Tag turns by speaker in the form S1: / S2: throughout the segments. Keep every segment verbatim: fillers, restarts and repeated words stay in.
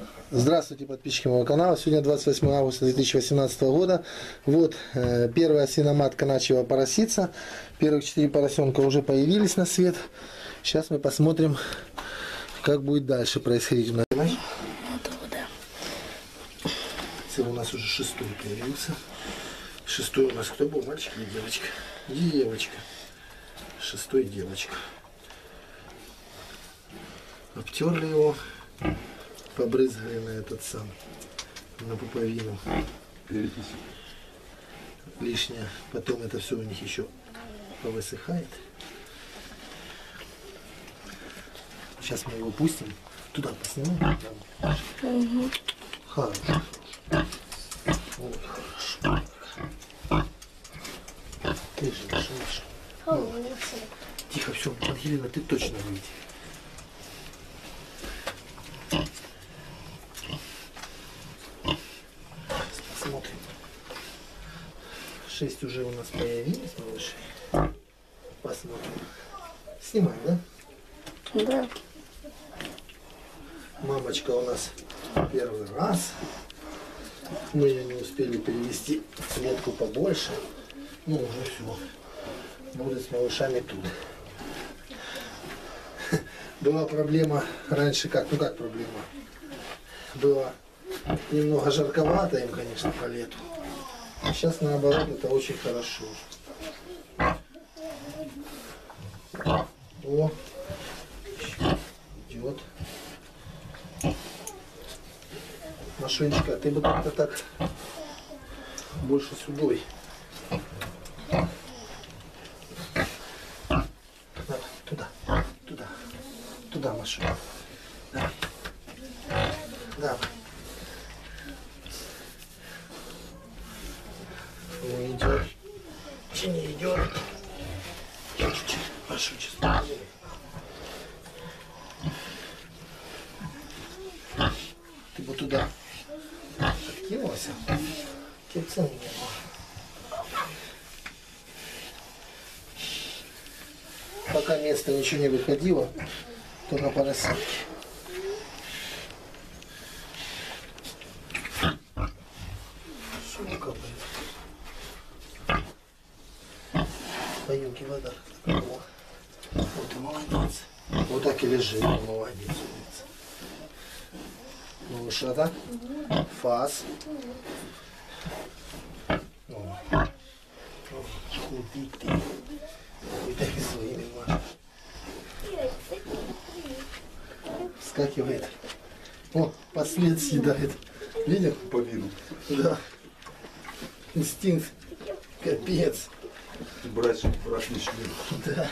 S1: Здравствуйте, подписчики моего канала. Сегодня двадцать восьмое августа две тысячи восемнадцатого года. Вот э, первая свиноматка начала пороситься. Первых четыре поросенка уже появились на свет. Сейчас мы посмотрим, как будет дальше происходить. Это у нас уже шестой появился. Шестой у нас кто был, мальчик или девочка? Девочка. Шестой девочка. Обтерли его. Побрызгали на этот сам, на пуповину. Лишнее. Потом это все у них еще повысыхает. Сейчас мы его пустим. Туда поснимаем. Угу. Хорошо. Вот, хорошо. Ты же слышишь. Ну, тихо, все, Ангелина, ты точно выйди. Смотрим. Шесть уже у нас появились, малыши. Посмотрим. Снимай, да?
S2: Да.
S1: Мамочка у нас первый раз. Мы ее не успели перевести в клетку побольше. Ну, уже все. Будет с малышами тут. Была проблема раньше, как? Ну как проблема? Было немного жарковато им, конечно, по лету. А сейчас наоборот, это очень хорошо. О, идет. Машиночка, ты бы как-то так больше сюдой. Туда, туда, туда машина. Давай. Давай. Не идет. Че не идет? Я чуть-чуть прошу, честно. Ты бы туда откинулась, тебе цены не было. Пока место ничего не выходило, то на поросятке. Шумка, блин. Поюки вода. Вот и молодец. Вот так и лежит, молодец. Ну, что так? Фас. Худый ты. И так и своими машешь. Вскакивает. О, послед съедает. Видел?
S3: По виду.
S1: Да. Инстинкт. Капец.
S3: Брать, чтобы брать не шли.
S1: Да.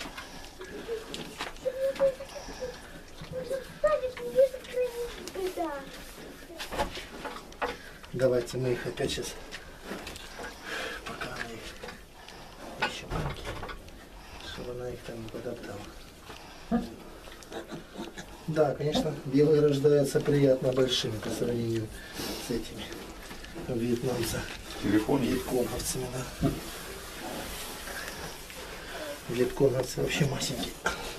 S1: Давайте мы их опять сейчас, пока она их еще маленькие, чтобы она их там не подоптала. Да, конечно, белые рождаются приятно большими по сравнению с этими вьетнамцами.
S3: Телефон
S1: вьетконговцами, да. Вьетконговцы вообще масенькие.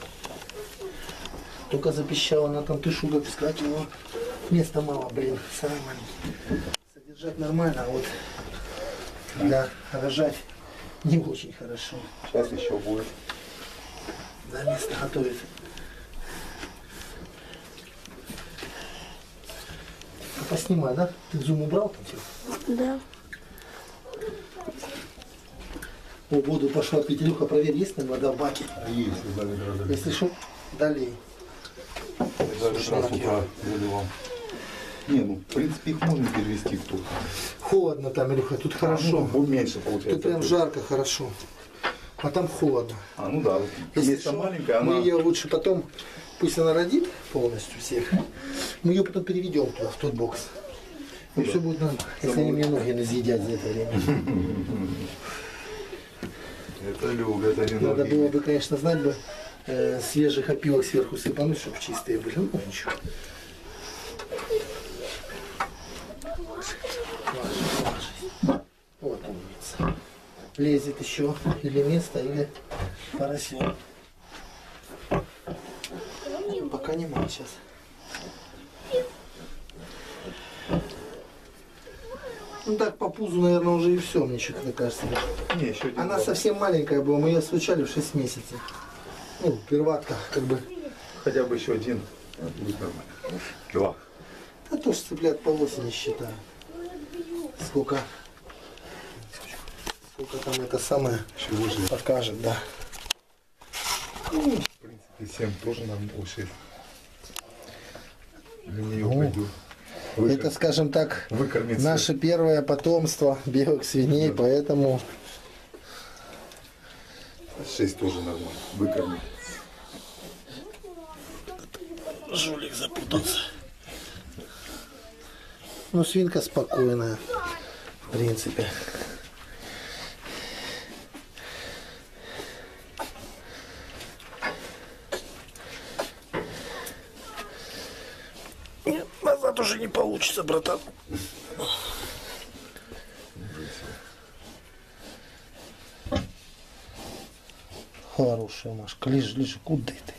S1: Только запищала на там тышуга, сказать его места мало, блин, самый маленький. Содержать нормально, а вот для рожать не очень хорошо.
S3: Сейчас еще будет.
S1: Да, место готовит. А поснимай, да? Ты зум убрал там?
S2: Да.
S1: О, воду пошла, Петерюха, проверь, есть там вода в баке?
S3: Есть, да,
S1: если что, долей.
S3: Даже раз утра заливал. Не, ну, в принципе, их можно перевести в тот.
S1: Холодно там, Илюха, тут хорошо.
S3: Ну, меньше получается.
S1: Тут прям жарко, хорошо. А там холодно.
S3: А, ну да,
S1: Если
S3: место
S1: что,
S3: маленькое,
S1: мы
S3: она...
S1: ее лучше потом, пусть она родит полностью всех, мы ее потом переведем туда, в тот бокс. И
S3: да.
S1: все будет нормально, если они мне ноги не съедят за это время.
S3: Это люк, это не
S1: Надо
S3: ноги.
S1: было бы, конечно, знать бы, э, свежих опилок сверху сыпануть, чтобы чистые были. Ну, ничего. Вот умница. Лезет еще или место, или поросенок. Пока нема сейчас. Ну так по пузу, наверное, уже и все, мне что-то кажется.
S3: Не, еще один.
S1: Она
S3: был.
S1: совсем маленькая была, мы ее случали в шесть месяцев. Ну, перватка, как бы.
S3: Хотя бы еще один. Будет нормально. Два.
S1: Да тоже цыплят по осени считаю. Сколько? Сколько там это самое
S3: Еще выживет.
S1: покажет, да.
S3: В принципе, семь тоже нам шесть. Для нее
S1: Ну,
S3: пойду.
S1: Это, скажем так,
S3: Выкормиться.
S1: наше первое потомство белых свиней,
S3: Да.
S1: поэтому
S3: Шесть тоже нормально. Выкормить.
S1: жулик запутался. Ну, свинка спокойная, в принципе. Нет, назад уже не получится, братан. Хорошая Машка. Лежи, лежи. Куда ты?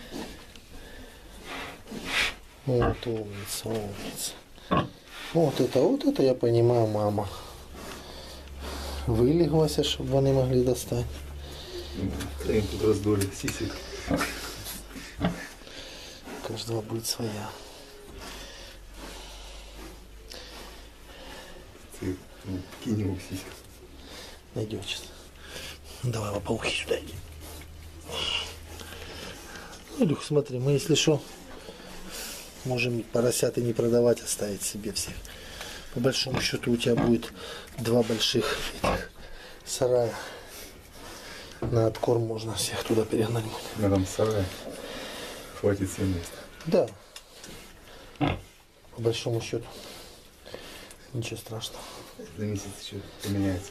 S1: Вот умница, умница. Вот это, вот это я понимаю, мама. Вылеглася, чтобы вони могли достать.
S3: Им тут раздули сисек.
S1: У каждого будет своя.
S3: Ты ну, кинь его в сиську.
S1: Найдем сейчас. Давай, лопоухи сюда иди. Ну, Илюх, смотри, мы, если что, можем поросят и не продавать, оставить себе всех. По большому счету у тебя будет два больших этих сарая. На откорм можно всех туда перегнать.
S3: На там сарай. Хватит семь мест.
S1: Да. По большому счету. Ничего страшного.
S3: За месяц еще поменяется.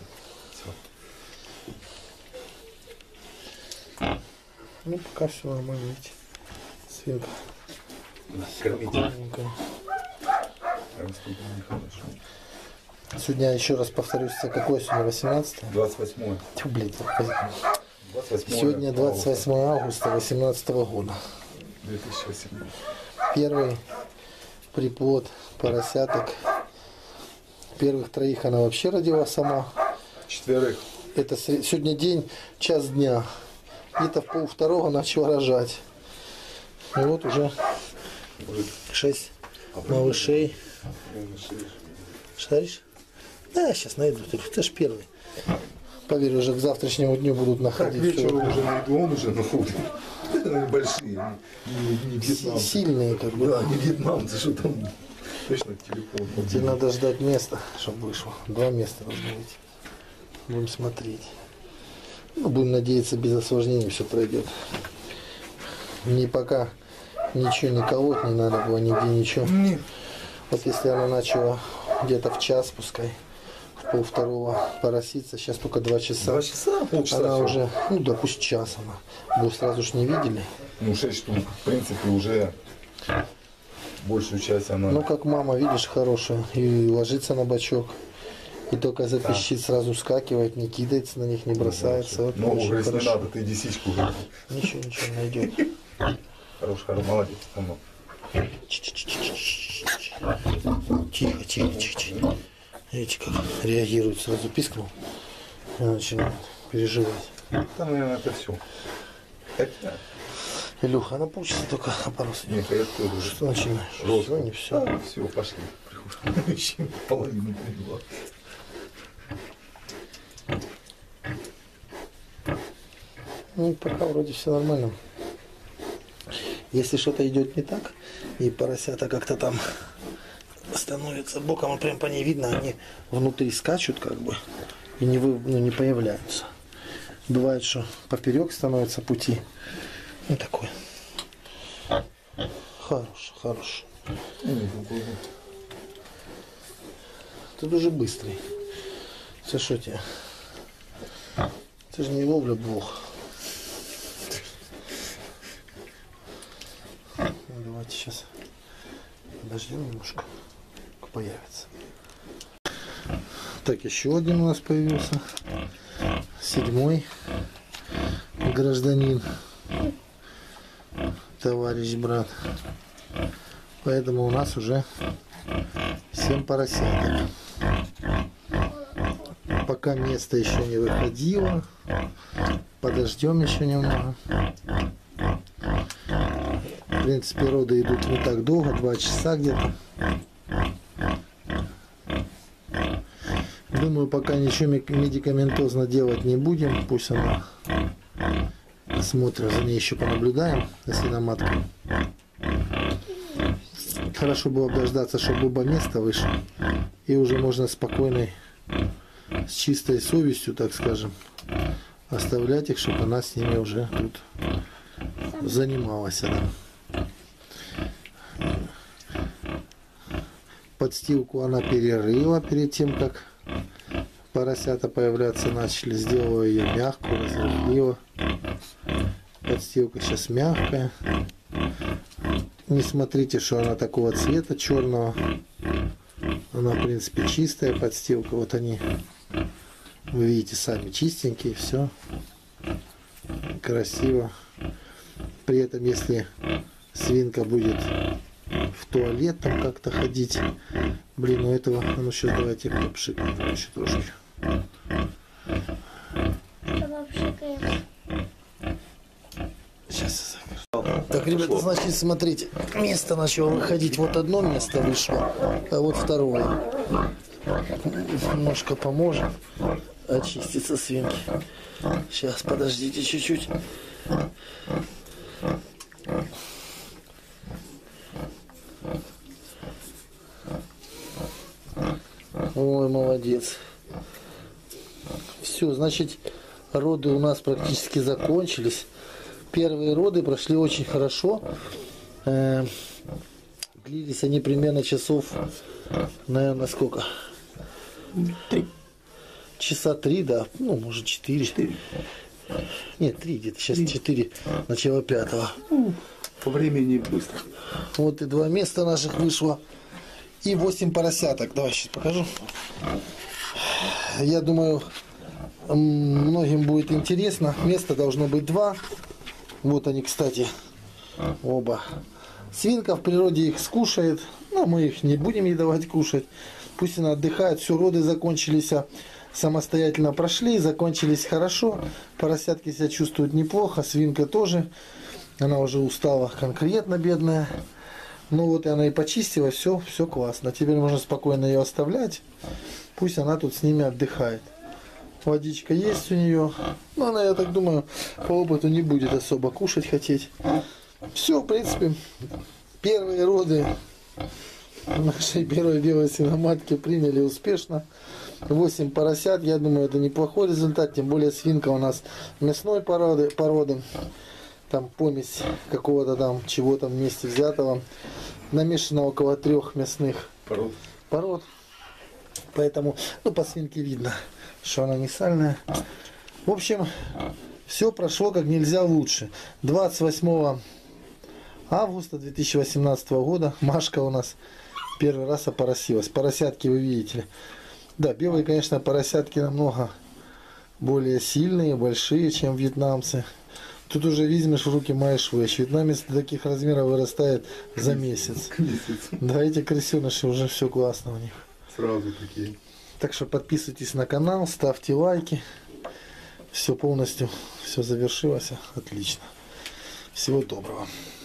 S3: Все.
S1: Ну, пока все нормально, видите. Свинка.
S3: Кормите.
S1: Спокойненькая.
S3: Растут они хорошо.
S1: Сегодня, еще раз повторюсь, какое сегодня, восемнадцатое?
S3: двадцать восьмое.
S1: Тьфу, блядь,
S3: двадцать восьмое.
S1: сегодня двадцать восьмое августа две тысячи восемнадцатого года.
S3: две тысячи восемнадцатый.
S1: Первый приплод поросяток. Первых троих она вообще родила сама.
S3: Четверых.
S1: Это сре- сегодня день, час дня. Где-то в пол второго начала рожать. И вот уже
S3: Будет.
S1: шесть малышей. Шаришь? Да, сейчас найду. Ты ж первый. Поверь, уже к завтрашнему дню будут
S3: К
S1: находить.
S3: вечеру
S1: всё.
S3: уже найду, он уже находит. Они большие, не, не
S1: Си-
S3: вьетнамцы.
S1: Сильные, как бы.
S3: Да, не вьетнамцы, что там точно телефон.
S1: Тебе надо ждать места, чтобы вышло. Два места должно быть. Будем смотреть. Ну, будем надеяться, без осложнений все пройдет. Мне пока ничего не колоть не надо было, нигде ничего.
S3: Нет.
S1: Вот если она начала где-то в час, пускай, в пол второго пороситься, сейчас только два часа.
S3: Два часа, полчаса.
S1: Она
S3: всё.
S1: уже, ну да, пусть час она. Вы сразу же не видели.
S3: Ну, шесть штук. В принципе, уже большую часть она...
S1: Ну, как мама, видишь, хорошая. И ложится на бочок. И только запищит, сразу скакивает, не кидается на них, не бросается. Вот
S3: ну,
S1: очень
S3: говорит, не
S1: хорошо.
S3: надо, ты иди сиську. говорит.
S1: Ничего, ничего найдет.
S3: Хорош, хорош, молодец. Там,
S1: Тихо, тихо, тихо, тихо. Видите, как реагирует, сразу пискнул. И начинает переживать.
S3: там, наверное, это все. Хотя...
S1: Илюха, она получится только на пару
S3: Нет, я тоже уже.
S1: Что начинаешь?
S3: Роза.
S1: Все, не все.
S3: Все, пошли. Еще половину привела.
S1: Ну, пока вроде все нормально. Если что-то идет не так, и поросята как-то там становятся боком, вот прям по ней видно, они внутри скачут как бы и не, вы, ну, не появляются. Бывает, что поперек становится пути. Ну, такой. Хорош, хорош. Ты дуже быстрый. Це що тебе? Це ж не ловля блох. Ну, давайте сейчас подождем немножко, появится. Так, еще один у нас появился. Седьмой гражданин. Товарищ брат. Поэтому у нас уже семь поросяток. Пока место еще не выходило. Подождем еще немного. В принципе, роды идут не так долго, два часа где-то. Думаю, пока ничего медикаментозно делать не будем. Пусть она смотрим, за ней еще понаблюдаем, за свиноматкой. Хорошо было бы дождаться, чтобы оба места вышло. И уже можно спокойной, с чистой совестью, так скажем, оставлять их, чтобы она с ними уже тут занималась. Да. Подстилку она перерыла перед тем, как поросята появляться начали. Сделала ее мягкую, разрыхлила. Подстилка сейчас мягкая. Не смотрите, что она такого цвета черного. Она, в принципе, чистая подстилка. Вот они, вы видите, сами чистенькие, все красиво. При этом, если свинка будет в туалет там как-то ходить, блин, у этого, а ну сейчас давайте попшикаем еще трошки. Сейчас. Так, ребята, значит, смотрите, место начало выходить. Вот одно место вышло, а вот второе. Немножко поможем очиститься свинки. Сейчас, подождите чуть-чуть. Ой, молодец. Все, значит, роды у нас практически закончились. Первые роды прошли очень хорошо. Э, длились они примерно часов, наверное, сколько?
S3: Три.
S1: Часа три, да. Ну, может, четыре.
S3: Четыре.
S1: Нет, три где-то. Сейчас четыре. Начало пятого.
S3: По времени быстро.
S1: Вот и два места наших вышло. И восемь поросяток. Давай сейчас покажу. Я думаю, многим будет интересно. Места должно быть два. Вот они, кстати, оба. Свинка в природе их скушает, но мы их не будем ей давать кушать. Пусть она отдыхает. Все, роды закончились, самостоятельно прошли, закончились хорошо. Поросятки себя чувствуют неплохо, свинка тоже. Она уже устала конкретно, бедная. Ну вот и она и почистила, все, все классно. Теперь можно спокойно ее оставлять. Пусть она тут с ними отдыхает. Водичка есть у нее. Но она, я так думаю, по опыту не будет особо кушать хотеть. Все, в принципе, первые роды нашей первой белой свиноматки приняли успешно. восемь поросят, я думаю, это неплохой результат. Тем более свинка у нас мясной породы. породы. Там помесь какого-то там чего-то вместе взятого. Намешано около трех мясных
S3: пород.
S1: пород. Поэтому, ну, по свинке видно, что она не сальная. В общем, все прошло как нельзя лучше. двадцать восьмого августа две тысячи восемнадцатого года Машка у нас первый раз опоросилась. Поросятки вы видите. Да, белые, конечно, поросятки намного более сильные, большие, чем вьетнамцы. Тут уже возьмешь в руки маешь вещь. Вьетнамец до таких размеров вырастает за месяц. Да, эти крысеныши уже все классно у них.
S3: Сразу такие.
S1: Так что подписывайтесь на канал, ставьте лайки. Все полностью, все завершилось. Отлично. Всего доброго.